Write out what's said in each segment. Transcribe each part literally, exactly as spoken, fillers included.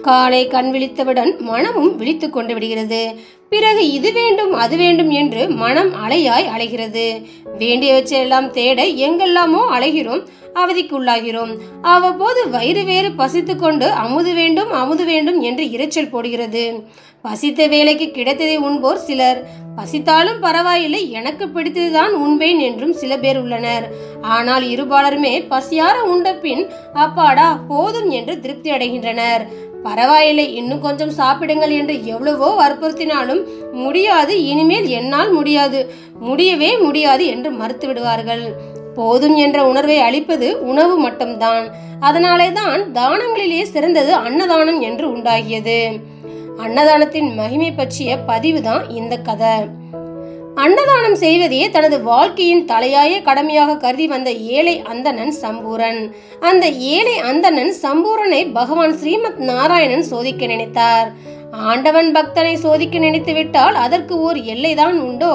காலை கண் விழித்தவுடன் மனமும் விழித்து கொண்டு விடுகிறது. பிறகு இது வேண்டும் அது வேண்டும் என்று மனம் அலையாய் அலைகிறது. வேண்டியவற்றையெல்லாம் தேட எங்கெல்லாமோ அலைகிறோம், அவதிக்குள்ளாகிறோம். அவ்வப்போது வயிறு வேறு பசித்து கொண்டு அமுது வேண்டும் அமுது வேண்டும் என்று இரைச்சல் போடுகிறது. பசித்த வேலைக்கு கிடைத்ததை உண்போர் சிலர். பசித்தாலும் பரவாயில்லை, எனக்கு பிடித்ததுதான் உண்பேன் என்றும் சில பேர் உள்ளனர். ஆனால் இருபாலருமே பசியார உண்ட பின் அப்பாடா போதும் என்று திருப்தி அடைகின்றனர். பரவாயில்லை, இன்னும் கொஞ்சம் சாப்பிடுங்கள் என்று எவ்வளவோ வற்புறுத்தினாலும் முடியாது, இனிமேல் என்னால் முடியாது, முடியவே முடியாது என்று மறுத்து விடுவார்கள். போதும் என்ற உணர்வை அளிப்பது உணவு மட்டும்தான். அதனாலே தான் தானங்களிலே சிறந்தது அன்னதானம் என்று உண்டாகியது. அன்னதானத்தின் மகிமை பற்றிய பதிவு தான் இந்த கதை. அன்னதானம் செய்வதையே தனது வாழ்க்கையின் தலையாய கடமையாக கருதி வந்த ஏழை அந்தணன் சம்பூரன். அந்த ஏழை அந்தணன் சம்பூரனை பகவான் ஸ்ரீமத் நாராயணன் சோதிக்க நினைத்தார். ஆண்டவன் பக்தனை சோதிக்க நினைத்து விட்டால் அதற்கு ஓர் எல்லைதான் உண்டோ?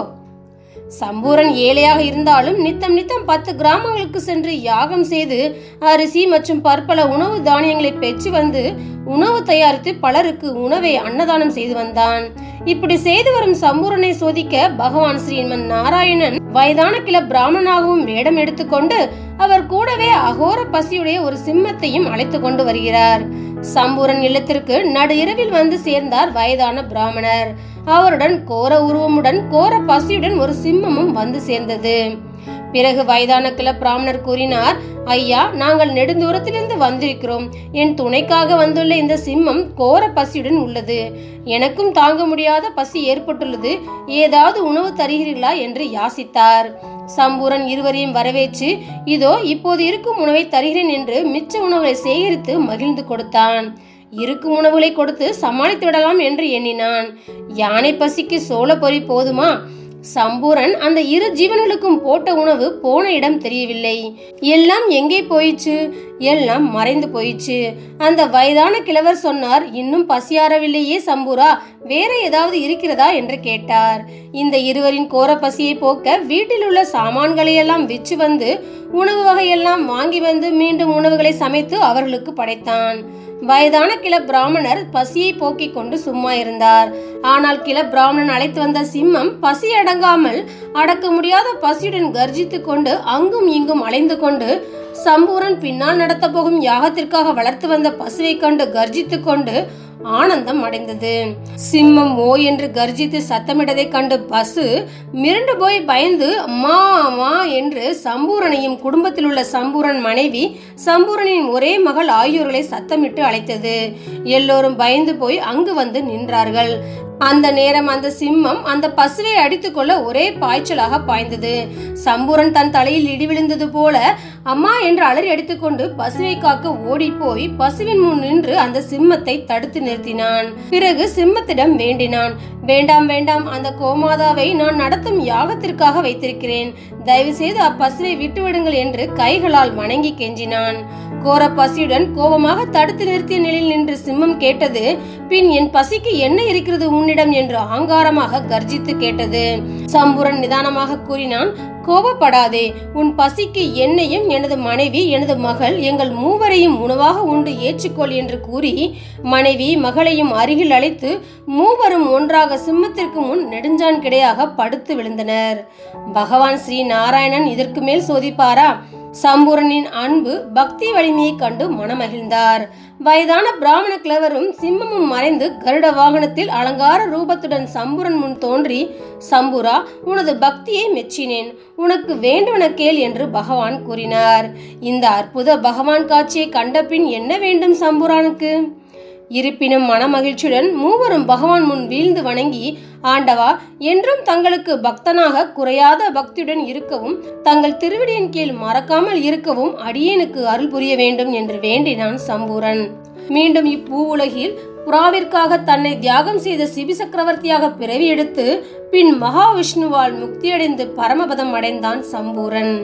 சம்பூரன் ஏழையாக இருந்தாலும் நித்தம் நித்தம் பத்து கிராமங்களுக்கு சென்று யாகம் செய்து அரிசி மற்றும் பற்பல உணவு தானியங்களை பெற்று வந்து உணவு தயாரித்து பலருக்கு உணவை அன்னதானம் செய்து வந்தான். இப்படி செய்து வரும் சம்பூரனை சோதிக்க பகவான் ஸ்ரீமன் நாராயணன் வயதான கிள பிராமணனாகவும் வேடம் எடுத்துக்கொண்டு அவர் கூடவே அகோர பசியுடைய ஒரு சிம்மத்தையும் அழைத்து கொண்டு வருகிறார். சம்பூரன் இல்லத்திற்கு நடு இரவில் வந்து சேர்ந்தார் வயதான பிராமணர். அவருடன் கோர உருவமுடன் கோர பசியுடன் ஒரு சிம்மமும் வந்து சேர்ந்தது. பிறகு வயதான கிள பிராமணர் கூறினார், ஐயா, நாங்கள் நெடுந்தூரத்திலிருந்து வந்திருக்கிறோம். என் துணைக்காக வந்துள்ள இந்த சிம்மம் கோர பசியுடன் உள்ளது. எனக்கும் தாங்க முடியாத பசி ஏற்பட்டுள்ளது. ஏதாவது உணவு தருகிறீர்களா என்று யாசித்தார். சம்பூரன் இருவரையும் வரவேற்று, இதோ இப்போது இருக்கும் உணவை தருகிறேன் என்று மிச்ச உணவுகளை சேகரித்து மகிழ்ந்து கொடுத்தான். இருக்கும் உணவுகளை கொடுத்து சமாளித்து விடலாம் என்று எண்ணினான். யானை பசிக்கு சோள பொறி போதுமா? சம்பூரன் அந்த இரு ஜீவன்களுக்கும் போட்ட உணவு போன இடம் தெரியவில்லை. எல்லாம் எங்கே போயிச்சு? எல்லாம் மறைந்து போயிச்சு. அந்த வயதான கிழவர் சொன்னார், இன்னும் பசியாரவில்லையே சம்பூரா, வேற ஏதாவது இருக்கிறதா என்று கேட்டார். இந்த இருவரின் கோர பசியை போக்க வீட்டில் உள்ள சாமான்களை எல்லாம் விற்று வந்து உணவு வகையெல்லாம் வாங்கி வந்து மீண்டும் உணவுகளை சமைத்து அவர்களுக்கு படைத்தான். வயதான கிள பிராமணர் பசியை போக்கிக் கொண்டு சும்மா இருந்தார். ஆனால் கிள பிராமணன் அழைத்து வந்த சிம்மம் பசி அடங்காமல் அடக்க முடியாத பசியுடன் கர்ஜித்து கொண்டு அங்கும் இங்கும் அலைந்து கொண்டு சம்பூரன் பின்னால் நடத்த போகும் யாகத்திற்காக வளர்த்து வந்த பசுவை கண்டு கர்ஜித்து கொண்டு ஆனந்தம் அடைந்தது. சிம்மம் ஓ என்று கர்ஜித்து சத்தமிட்டதை கண்டு பசு மிரண்டு போய் பயந்து மா மா என்று சம்பூரனையும் குடும்பத்தில் உள்ள சம்பூரன் மனைவி சம்பூரனின் ஒரே மகள் ஆகியோர்களை சத்தமிட்டு அழைத்தது. எல்லோரும் பயந்து போய் அங்கு வந்து நின்றார்கள். அந்த நேரம் அந்த சிம்மம் அந்த பசுவை அடித்துக் கொள்ள ஒரே பாய்ச்சலாக பாய்ந்தது. சம்பூரன் தன் தலையில் இடி விழுந்தது போல அம்மா என்று அலறி அடித்துக்கொண்டு பசுவை காக்க ஓடி போய் பசுவின் முன் நின்று அந்த சிம்மத்தை தடுத்து நிறுத்தினான். பிறகு சிம்மத்திடம் வேண்டினான், வேண்டாம் வேண்டாம், அந்த கோமாதாவை நான் நடத்தும் யாகத்திற்காக வைத்திருக்கிறேன். தயவு செய்து அப்பசுவை விட்டுவிடுங்கள் என்று கைகளால் வணங்கி கெஞ்சினான். கோர பசியுடன் கோபமாக தடுத்து நிறுத்திய நிலையில் நின்று சிம்மம் கேட்டது, பின் என் பசிக்கு என்ன இருக்கிறது உன்னிடம் என்று ஆங்காரமாக கர்ஜித்து கேட்டது. சம்பூரன் நிதானமாக கூறினான், கோபப்படாதே, உன் பசிக்கு என்னையும் எனது மனைவி எனது மகள் எங்கள் மூவரையும் உணவாக உண்டு ஏற்றுக்கொள் என்று கூறி மனைவி மகளையும் அருகில் அழைத்து மூவரும் ஒன்றாக சிம்மத்திற்கு முன் நெடுஞ்சான் கிடையாக படுத்து விழுந்தனர். பகவான் ஸ்ரீ நாராயணன் இதற்கு மேல் சோதிப்பாரா? சம்பூரனின் அன்பு பக்தி வலிமையை கண்டு மனமகிழ்ந்தார். வயதான பிராமண கிழவரும் சிம்மமும் மறைந்து கருட வாகனத்தில் அலங்கார ரூபத்துடன் சம்பூரன் முன் தோன்றி, சம்பூரா, உனது பக்தியை மெச்சினேன், உனக்கு வேண்டுவன கேள் என்று பகவான் கூறினார். இந்த அற்புத பகவான் காட்சியை கண்ட பின் என்ன வேண்டும் சம்பூரானுக்கு? இருப்பினும் மனமகிழ்ச்சியுடன் மூவரும் பகவான் முன் வீழ்ந்து வணங்கி, ஆண்டவா, என்றும் தங்களுக்கு பக்தனாக குறையாத பக்தியுடன் இருக்கவும் தங்கள் திருவடியின் கீழ் மறக்காமல் இருக்கவும் அடியேனுக்கு அருள் புரிய வேண்டும் என்று வேண்டினான் சம்பூரன். மீண்டும் இப்பூ உலகில் புறாவிற்காக தன்னை தியாகம் செய்த சிபி சக்கரவர்த்தியாக பிறவி எடுத்து பின் மகாவிஷ்ணுவால் முக்தியடைந்து பரமபதம் அடைந்தான் சம்பூரன்.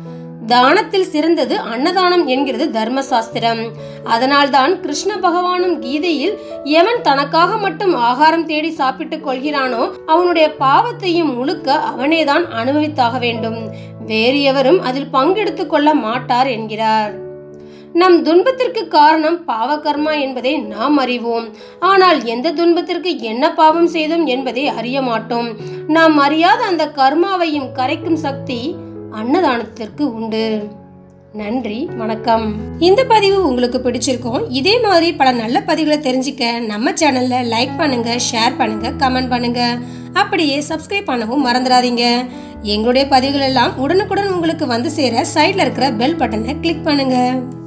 தானத்தில் சிறந்தது அன்னதானம் என்கிறது தர்மசாஸ்திரம். அதனால்தான் கிருஷ்ண பகவானும் கீதையில் எவன் தனக்காக மட்டும் ஆகாரம் தேடி சாப்பிட்டுக் கொள்கிறானோ அவனுடைய பாவத்தையும் முழுக்க அவனேதான் அனுபவித்தாக வேண்டும், வேறு எவரும் அதில் பங்கெடுத்துக் கொள்ள மாட்டார் என்கிறார். நம் துன்பத்திற்கு காரணம் பாவகர்மா என்பதை நாம் அறிவோம். ஆனால் எந்த துன்பத்திற்கு என்ன பாவம் செய்தோம் என்பதை அறிய மாட்டோம். நாம் அறியாத அந்த கர்மாவையும் கரைக்கும் சக்தி அன்னதானத்திற்கு உண்டு. நன்றி, வணக்கம். இந்த பதிவு உங்களுக்கு பிடிச்சிருக்கும். இதே மாதிரி பல நல்ல பதிவுகளை தெரிஞ்சுக்க நம்ம சேனல்ல லைக் பண்ணுங்க, ஷேர் பண்ணுங்க, கமெண்ட் பண்ணுங்க. அப்படியே சப்ஸ்கிரைப் பண்ணவும் மறந்துடாதீங்க. எங்களுடைய பதிவுகள் எல்லாம் உடனுக்குடன் உங்களுக்கு வந்து சேர சைட்ல இருக்கிற பெல் பட்டனை கிளிக் பண்ணுங்க.